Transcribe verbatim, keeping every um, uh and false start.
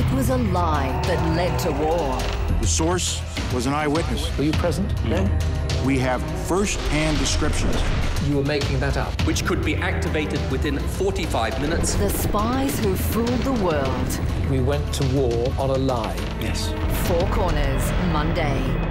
It was a lie that led to war. The source was an eyewitness. Were you present then? We have first-hand descriptions. You were making that up. Which could be activated within forty-five minutes. The spies who fooled the world. We went to war on a lie. Yes. Four Corners, Monday.